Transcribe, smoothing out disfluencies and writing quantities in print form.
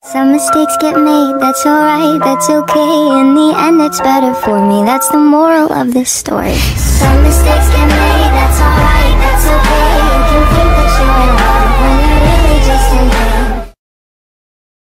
Some mistakes get made, that's alright, that's okay. In the end it's better for me, that's the moral of this story. Some mistakes